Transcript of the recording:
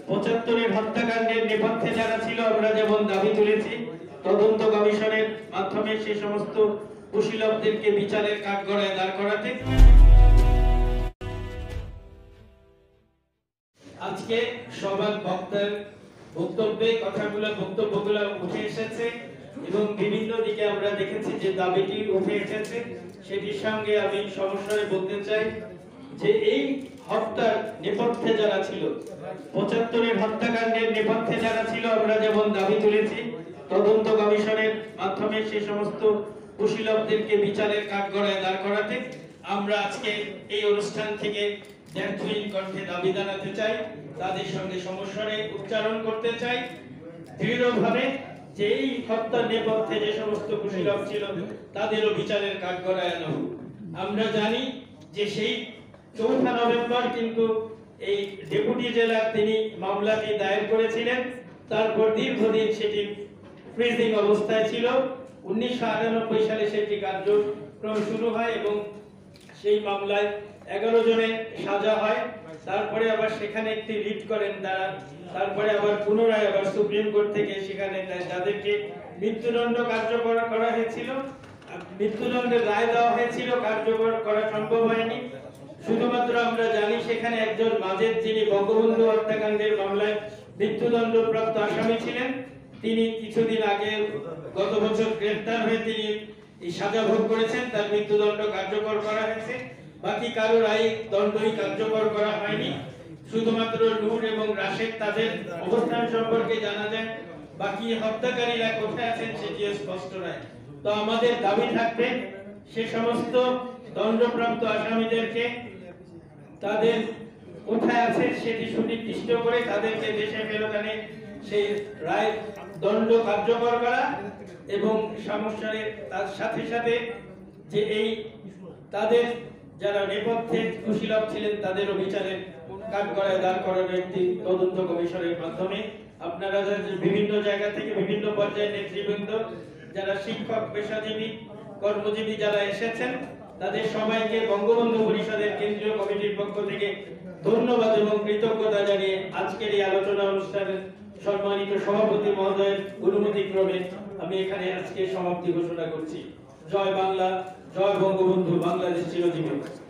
75-এর হত্যাকাণ্ডের নেপথ্যে যারা ছিল আমরা যেমন দাবি তুলেছি, তদন্ত কমিশনের মাধ্যমে সেই সমস্ত কুশীলবদেরকে বিচারের কাঠগড়ায় দাঁড় করাতে আজকে সবার বক্তার বক্তব্যগুলো উঠে এসেছে এবং বিভিন্ন দিকে আমরা দেখেছি যে দাবিটি উঠে এসেছে। সেটির সঙ্গে আমি সমস্যায় বলতে চাই যে এই হত্যার নেপথ্যে যারা ছিল, 75-এর হত্যাকাণ্ডের নেপথ্যে যারা ছিল আমরা যেমন দাবি তুলেছি, তদন্ত কমিশনের মাধ্যমে সেই সমস্ত কুশীলবদেরকে বিচারের কাঠগড়ায় দাঁড় করাতে আমরা আজকে এই অনুষ্ঠান থেকে দ্ব্যর্থহীন কণ্ঠে দাবি জানাতে চাই, তাদের সঙ্গে সমস্যারে উচ্চারণ করতে চাই দৃঢ়ভাবে যে এই হত্যার নেপথ্যে যে সমস্ত কুশীলব ছিল তাদেরও বিচারের কাঠগড়ায় আনা হোক। আমরা জানি যে সেই 4 নভেম্বর কিন্তু এই ডেপুটি জেলার তিনি মামলাটি দায়ের করেছিলেন, তারপর দীর্ঘদিন সেটি ফ্রিজিং অবস্থায় ছিল। 1998 সালে সেটি কার্যক্রম শুরু হয় এবং সেই মামলায় 11 জনের সাজা হয়। তারপরে আবার সেখানে একটি রিট করেন তারা, তারপরে আবার পুনরায় আবার সুপ্রিম কোর্ট থেকে সেখানে যাদেরকে মৃত্যুদণ্ড কার্যকর করা হয়েছিল, মৃত্যুদণ্ডের রায় দেওয়া হয়েছিল, কার্যকর করা সম্ভব হয়নি। শুধুমাত্র আমরা জানি সেখানে একজন মাজেদ, যিনি বঙ্গবন্ধু হত্যাকাণ্ডের মামলায় মৃত্যুদণ্ডপ্রাপ্ত আসামি ছিলেন, তিনি কিছুদিন আগে গত বছর গ্রেফতার হয়ে তিনি এই সাজা ভোগ করেছেন, তার মৃত্যুদণ্ড কার্যকর করা হয়েছে। বাকি কারো রায় দণ্ডই কার্যকর করা হয়নি। শুধুমাত্র নূর এবং রাশেদ তাদের অবস্থান সম্পর্কে জানা যায়, বাকি হত্যাকারীরা কোথায় আছেন সেটিও স্পষ্ট নয়। তো আমাদের দাবি থাকবে সে সমস্ত দণ্ডপ্রাপ্ত আসামিদেরকে তাদের কোথায় আছে সেটি সুনির্দিষ্ট করে তাদেরকে দেশে ফেরত আনে সেই রায় দণ্ড কার্যকর করা এবং সমস্যার তার সাথে সাথে যে এই তাদের যারা নেপথ্যে কুশীলব ছিলেন তাদেরও বিচারের কাঠগড়ায় দাঁড় করানোর একটি তদন্ত কমিশনের মাধ্যমে আপনারা বিভিন্ন জায়গা থেকে বিভিন্ন পর্যায়ের নেতৃবৃন্দ, যারা শিক্ষক, পেশাজীবী, কর্মজীবী যারা এসেছেন, তাদের সবাইকে বঙ্গবন্ধু পরিষদের কেন্দ্রীয় কমিটির পক্ষ থেকে ধন্যবাদ এবং কৃতজ্ঞতা জানিয়ে আজকের এই আলোচনা অনুষ্ঠানের সম্মানিত সভাপতি মহোদয়ের অনুমতি ক্রমে আমি এখানে আজকে সমাপ্তি ঘোষণা করছি। জয় বাংলা, জয় বঙ্গবন্ধু, বাংলাদেশ চিরজীবী।